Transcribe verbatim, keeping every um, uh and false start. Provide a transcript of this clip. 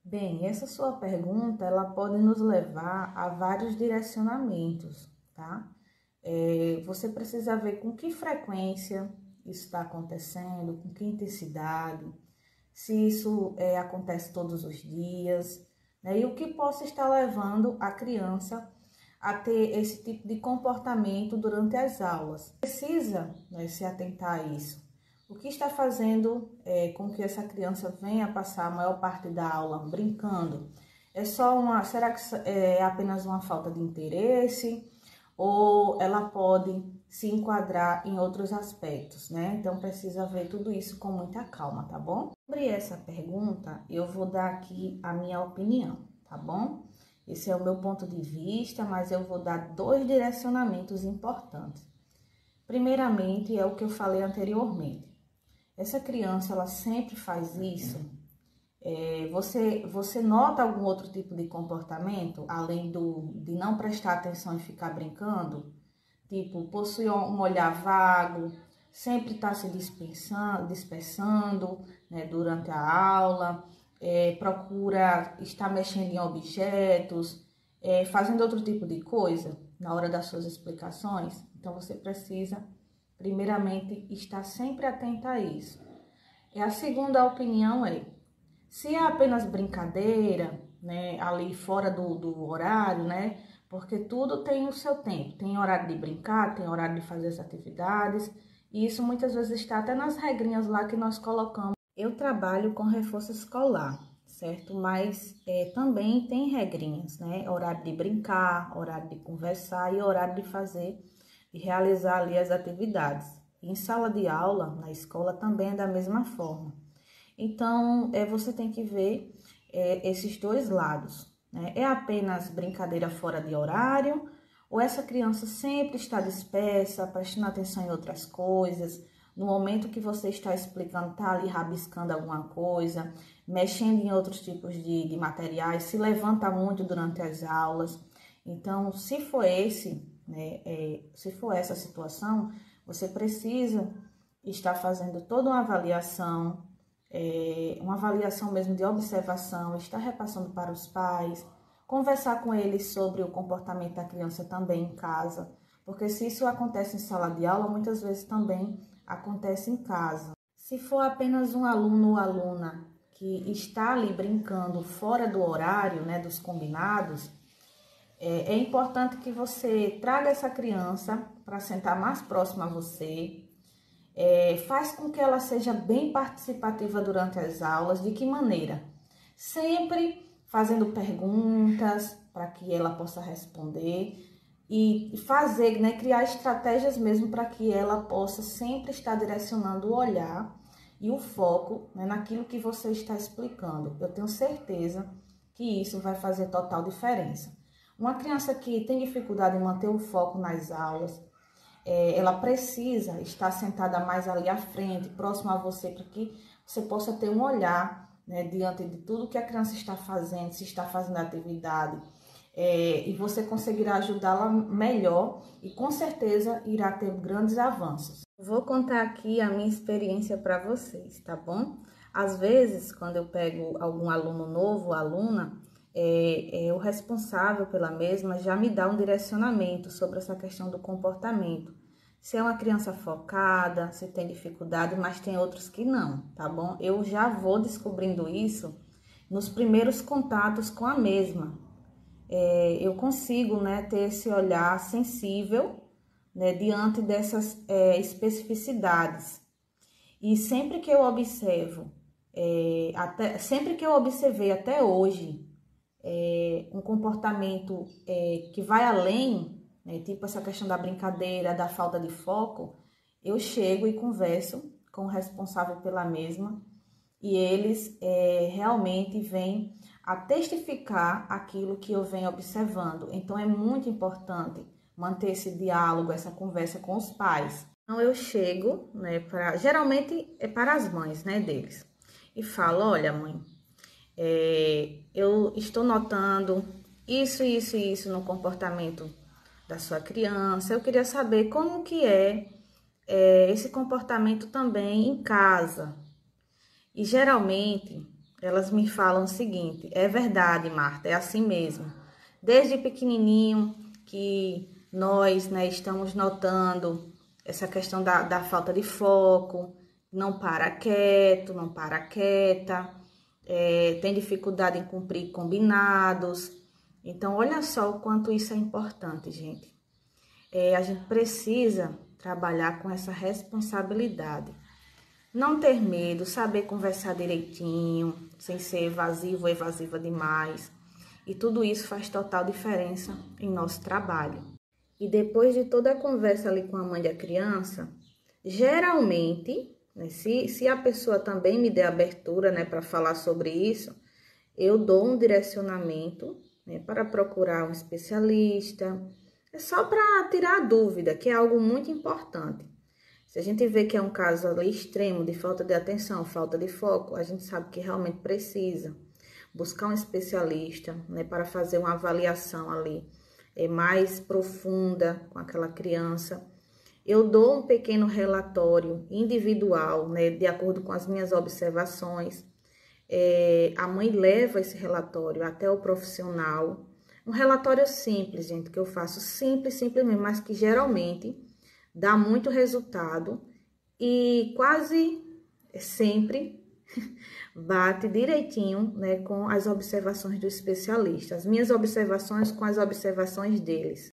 Bem, essa sua pergunta, ela pode nos levar a vários direcionamentos, tá? É, você precisa ver com que frequência isso está acontecendo, com que intensidade, se isso é, acontece todos os dias, né? E o que possa estar levando a criança a ter esse tipo de comportamento durante as aulas. Precisa, né, se atentar a isso. O que está fazendo é, com que essa criança venha passar a maior parte da aula brincando? É só uma, será que é apenas uma falta de interesse? Ou ela pode se enquadrar em outros aspectos, né? Então, precisa ver tudo isso com muita calma, tá bom? Sobre essa pergunta, eu vou dar aqui a minha opinião, tá bom? Esse é o meu ponto de vista, mas eu vou dar dois direcionamentos importantes. Primeiramente, é o que eu falei anteriormente. Essa criança, ela sempre faz isso. É, você, você nota algum outro tipo de comportamento, além do, de não prestar atenção e ficar brincando? Tipo, possui um olhar vago, sempre está se dispersando, dispersando, né, durante a aula, é, procura estar mexendo em objetos, é, fazendo outro tipo de coisa na hora das suas explicações. Então, você precisa, primeiramente, estar sempre atenta a isso. E a segunda opinião é, se é apenas brincadeira, né, ali fora do, do horário, né, porque tudo tem o seu tempo, tem horário de brincar, tem horário de fazer as atividades, e isso muitas vezes está até nas regrinhas lá que nós colocamos. Eu trabalho com reforço escolar, certo? Mas é, também tem regrinhas, né, horário de brincar, horário de conversar e horário de fazer e realizar ali as atividades. Em sala de aula, na escola, também é da mesma forma. Então, é, você tem que ver é, esses dois lados, né? É apenas brincadeira fora de horário, ou essa criança sempre está dispersa, prestando atenção em outras coisas, no momento que você está explicando, está ali rabiscando alguma coisa, mexendo em outros tipos de, de materiais, se levanta muito durante as aulas. Então, se for esse, né, é, se for essa situação, você precisa estar fazendo toda uma avaliação, é, uma avaliação mesmo de observação, estar repassando para os pais, conversar com eles sobre o comportamento da criança também em casa, porque se isso acontece em sala de aula, muitas vezes também acontece em casa. Se for apenas um aluno ou aluna que está ali brincando fora do horário, né, dos combinados, é, é importante que você traga essa criança para sentar mais próximo a você. É, faz com que ela seja bem participativa durante as aulas. De que maneira? Sempre fazendo perguntas para que ela possa responder e fazer, né, criar estratégias mesmo para que ela possa sempre estar direcionando o olhar e o foco, né, naquilo que você está explicando. Eu tenho certeza que isso vai fazer total diferença. Uma criança que tem dificuldade em manter o foco nas aulas, é, ela precisa estar sentada mais ali à frente, próximo a você, para que você possa ter um olhar, né, diante de tudo que a criança está fazendo, se está fazendo atividade, é, e você conseguirá ajudá-la melhor e com certeza irá ter grandes avanços. Vou contar aqui a minha experiência para vocês, tá bom? Às vezes, quando eu pego algum aluno novo, aluna, É, é, o responsável pela mesma já me dá um direcionamento sobre essa questão do comportamento. Se é uma criança focada, se tem dificuldade, mas tem outros que não, tá bom? Eu já vou descobrindo isso nos primeiros contatos com a mesma. É, eu consigo, né, ter esse olhar sensível, né, diante dessas é, especificidades. E sempre que eu observo, é, até, sempre que eu observei até hoje, É, um comportamento é, que vai além, né, tipo essa questão da brincadeira, da falta de foco, eu chego e converso com o responsável pela mesma e eles é, realmente vêm a testificar aquilo que eu venho observando. Então, é muito importante manter esse diálogo, essa conversa com os pais. Então, eu chego, né, pra, geralmente é para as mães, né, deles, e falo, olha, mãe, É, eu estou notando isso, isso e isso no comportamento da sua criança. Eu queria saber como que é, é esse comportamento também em casa. E geralmente elas me falam o seguinte: é verdade, Marta, é assim mesmo. Desde pequenininho que nós, né, estamos notando essa questão da, da falta de foco, não para quieto, não para quieta, é, tem dificuldade em cumprir combinados. Então, olha só o quanto isso é importante, gente. É, a gente precisa trabalhar com essa responsabilidade. Não ter medo, saber conversar direitinho, sem ser evasivo ou evasiva demais. E tudo isso faz total diferença em nosso trabalho. E depois de toda a conversa ali com a mãe da criança, geralmente, né, se, se a pessoa também me der abertura, né, para falar sobre isso, eu dou um direcionamento, né, para procurar um especialista. É só para tirar a dúvida, que é algo muito importante. Se a gente vê que é um caso ali extremo de falta de atenção, falta de foco, a gente sabe que realmente precisa buscar um especialista, né, para fazer uma avaliação ali é, mais profunda com aquela criança. Eu dou um pequeno relatório individual, né, de acordo com as minhas observações. É, a mãe leva esse relatório até o profissional. Um relatório simples, gente, que eu faço simples, simples mesmo, mas que geralmente dá muito resultado e quase sempre bate direitinho, né, com as observações do especialista, as minhas observações com as observações deles.